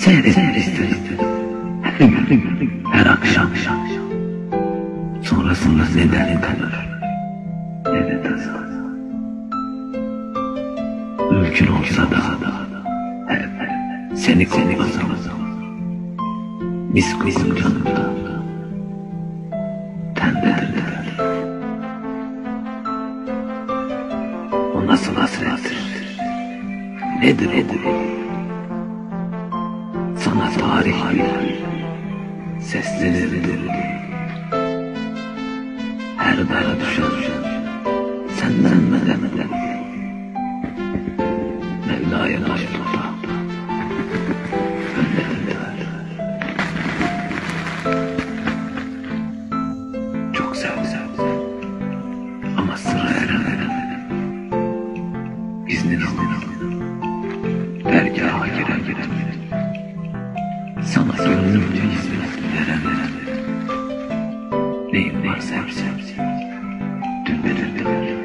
seyretmek istedim. Her gün, her akşam. Sonrasında ne dert kalır, ne de tasa. Mümkün olsa da hep seni koklasam, mis kokun canımda, tendedir. O nasıl hasrettir, nedir o? Sana tarih bilir, seslenirdir. Her dara düşer, senden medet. Mevla'ya baş tuta, önlerindeler. Çok sevdim, ama sıra eremedim. İznin alın, dergaha girer. Sana gönlümce hizmet veremem. Neyim varsa hepsi, dün verildiler.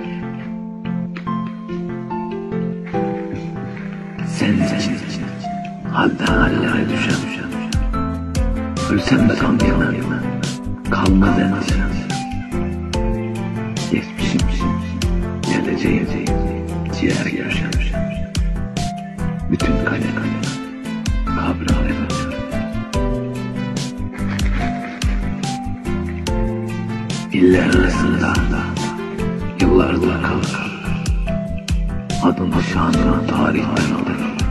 Sen için halden hallere düşen, ölsem de kan yemem, kalmaz endişem. Geçmişim, geleceğim, ciğer görüşem. Bütün kale kabre alemem. İller arasında yıllardır kalır, adın şanına tarihten alır.